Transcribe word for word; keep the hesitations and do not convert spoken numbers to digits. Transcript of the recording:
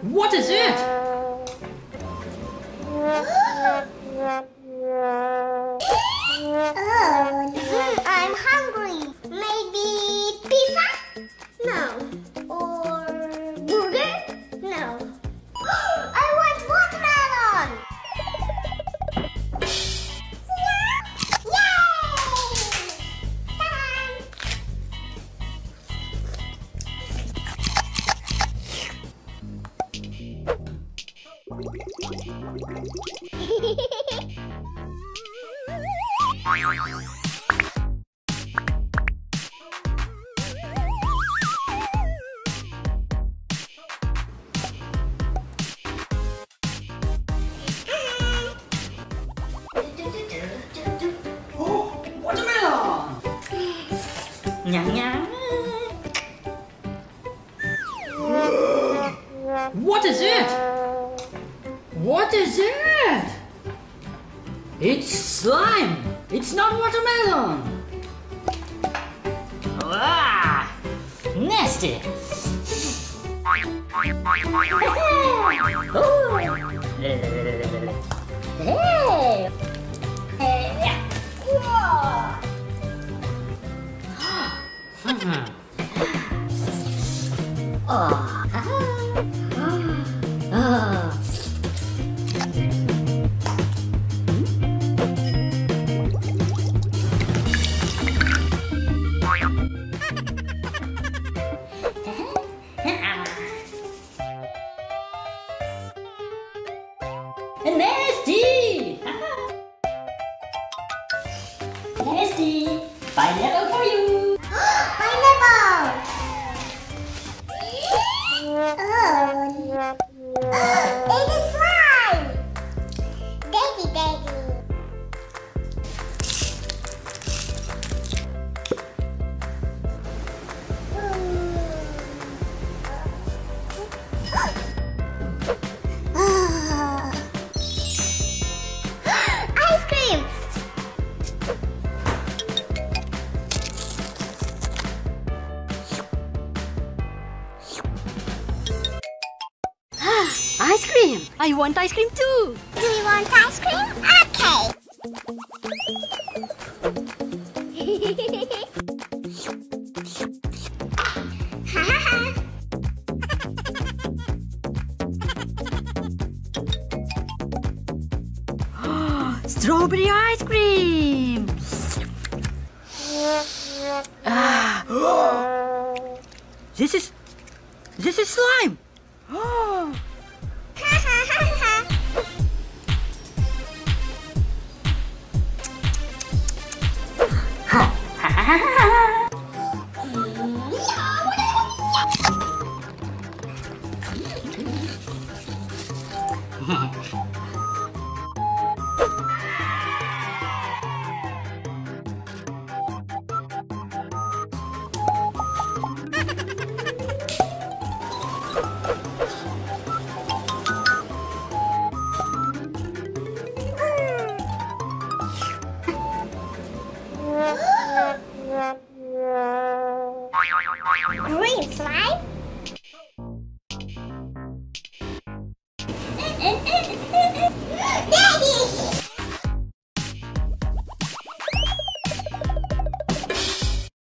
What is it? Oh, I'm hungry. Maybe pizza? No. Or burger? No. I want watermelon! Yay! Oh, watermelon! Nyang nyang. What is it? What is it? It's slime. It's not watermelon. Ah, nasty. Hey! Hey! Whoa! Oh. Ah. Nasty! Nasty! Pineapple for you! Pineapple! Oh, it is slime! Daddy, daddy. Ice cream! Ice cream! I want ice cream too! Do you want ice cream? Okay. Strawberry ice cream! Ah. This is... This is slime! Oh. Green slime?